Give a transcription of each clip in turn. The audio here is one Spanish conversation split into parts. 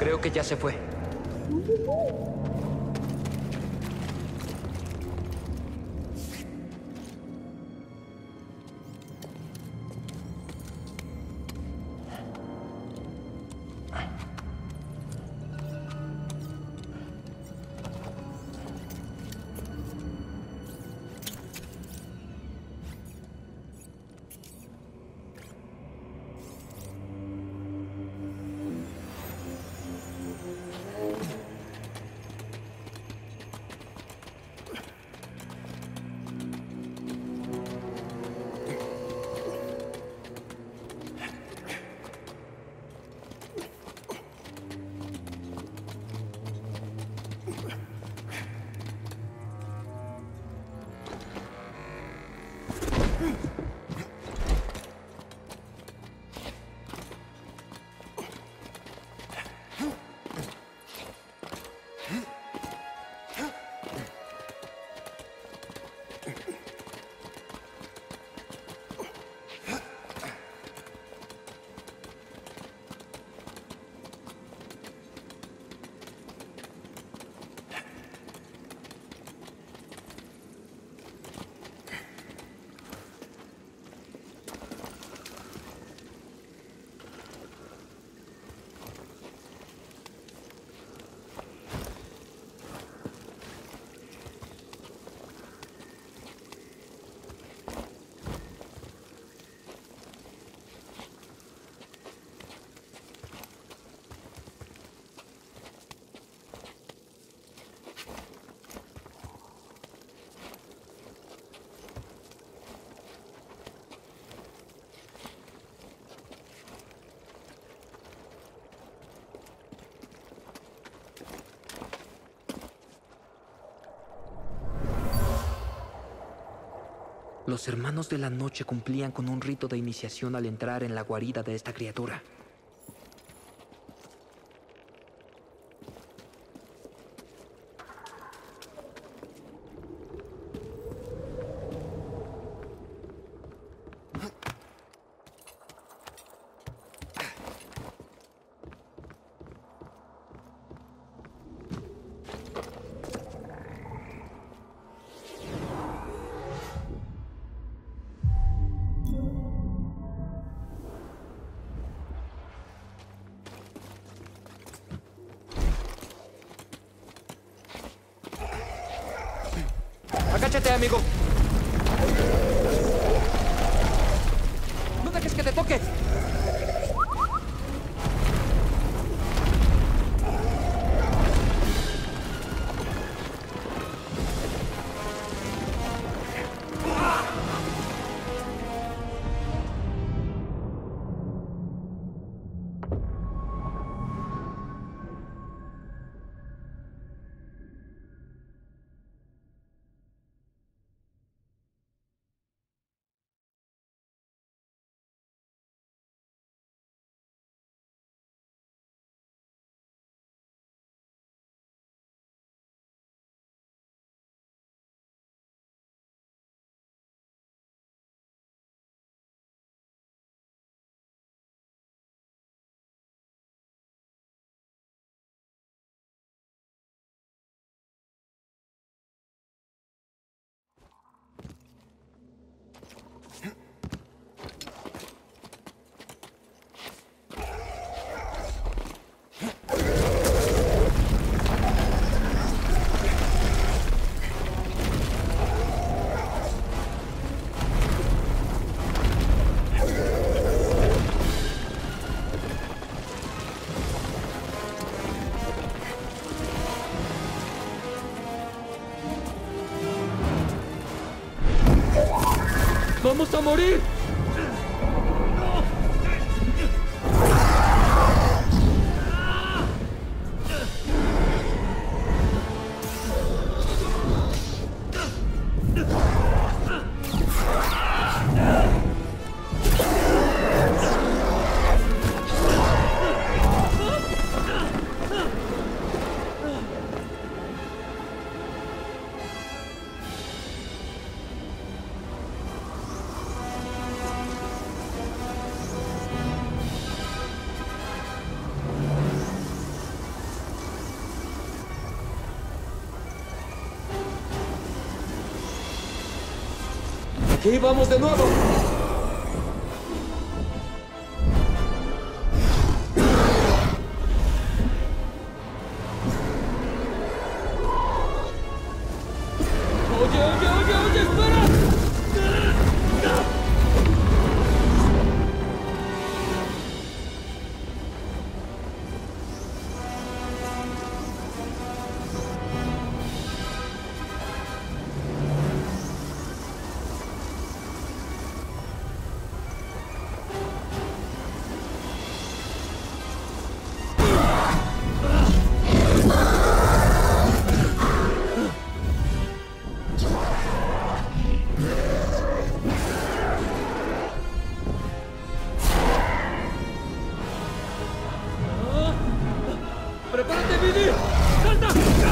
Creo que ya se fue. Los hermanos de la noche cumplían con un rito de iniciación al entrar en la guarida de esta criatura. ¡Agáchate, amigo! ¡No dejes que te toque! ¡Vamos a morir! aquí, vamos de nuevo. Oye, oye, oye, oye, espera. ¡Prepárate, Billy! ¡Salta!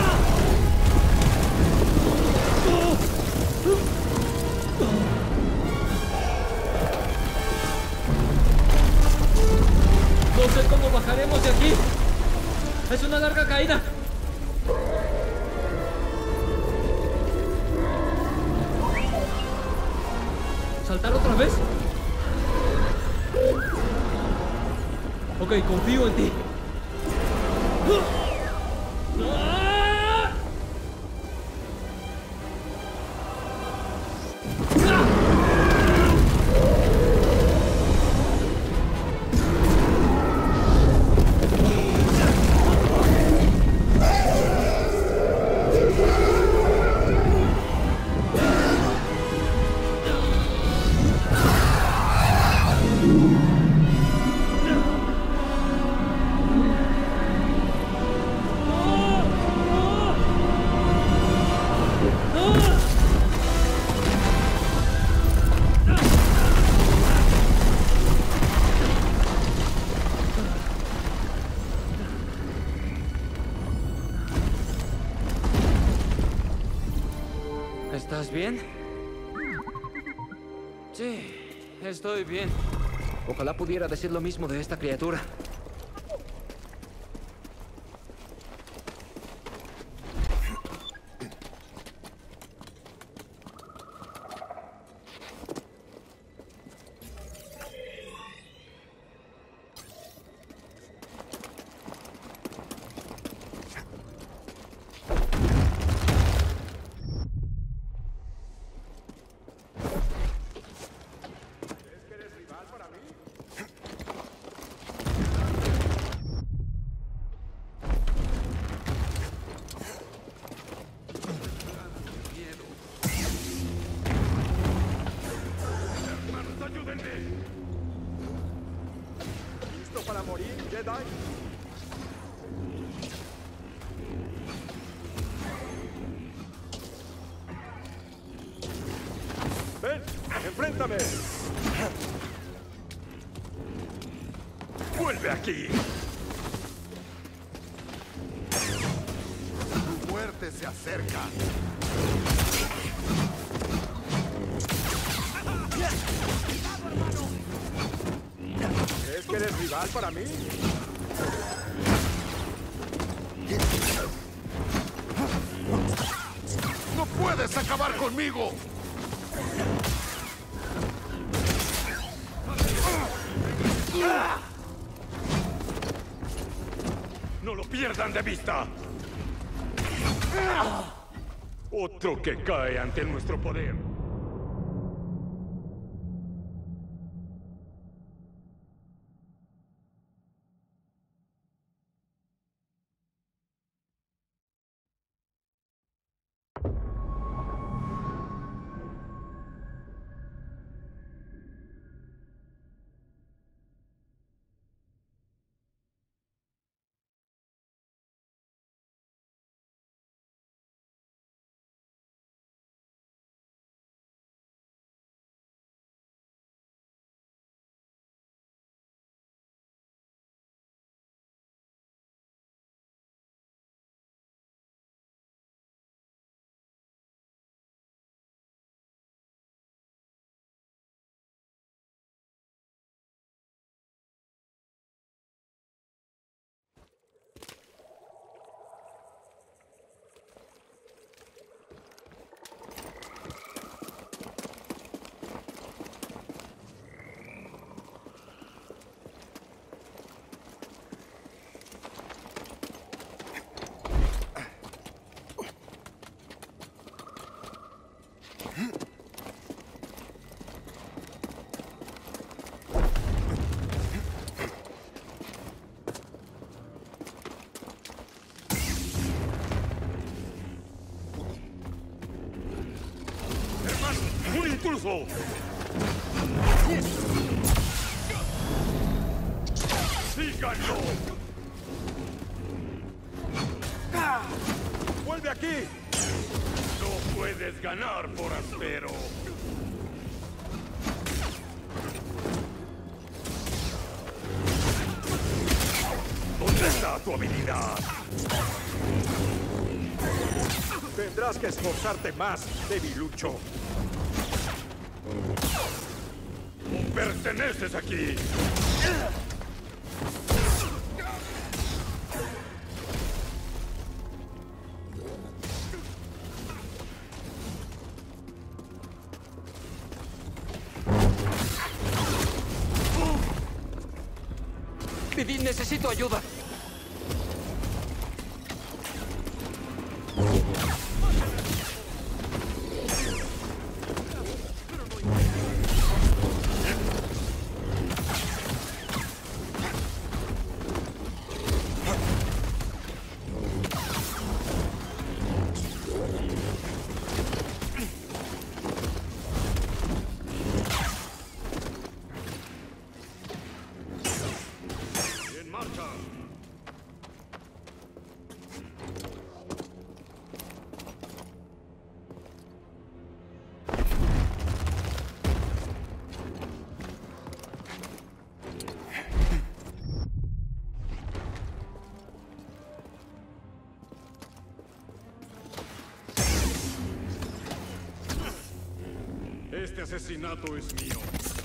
No sé cómo bajaremos de aquí. Es una larga caída. ¿Saltar otra vez? Ok, confío en ti. ¿Estás bien? Sí, estoy bien. Ojalá pudiera decir lo mismo de esta criatura. ¿Listo para morir, Jedi? ¡Ven! ¡Enfréntame! ¡Vuelve aquí! Tu muerte se acerca. ¿Crees que eres rival para mí? ¡No puedes acabar conmigo! ¡No lo pierdan de vista! Otro que cae ante nuestro poder. incluso. ¡Síganlo! ¡Vuelve aquí! No puedes ganar, forastero. ¿Dónde está tu habilidad? Tendrás que esforzarte más, debilucho. ¡No perteneces aquí! Vivi, necesito ayuda. ¡En marcha! Este asesinato es mío.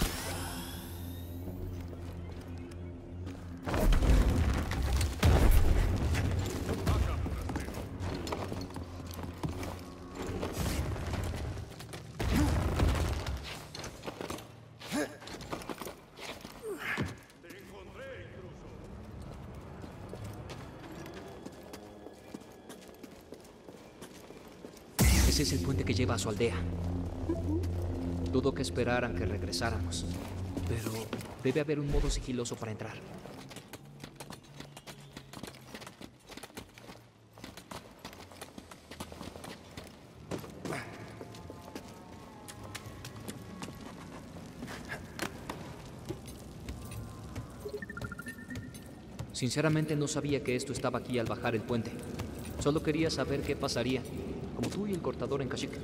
Te encontré, intruso. Ese es el puente que lleva a su aldea. Dudo que esperaran que regresáramos, pero debe haber un modo sigiloso para entrar. Sinceramente no sabía que esto estaba aquí al bajar el puente. Solo quería saber qué pasaría, como tú y el cortador en Kashyyyk.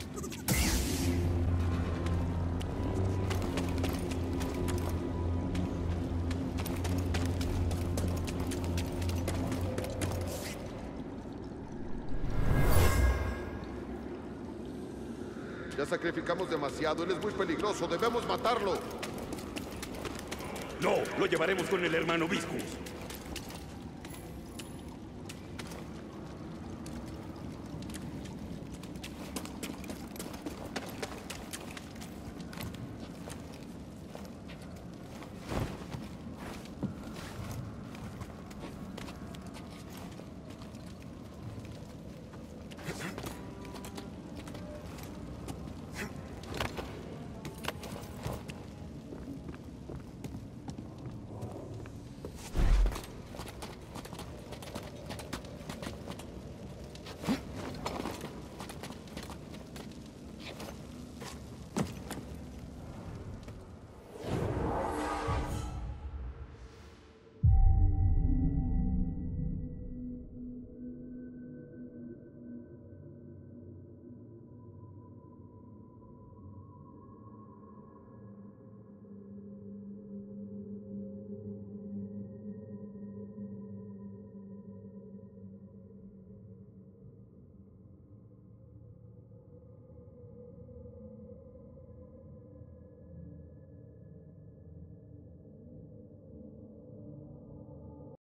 Ya sacrificamos demasiado, él es muy peligroso, debemos matarlo. No, lo llevaremos con el hermano Viscus.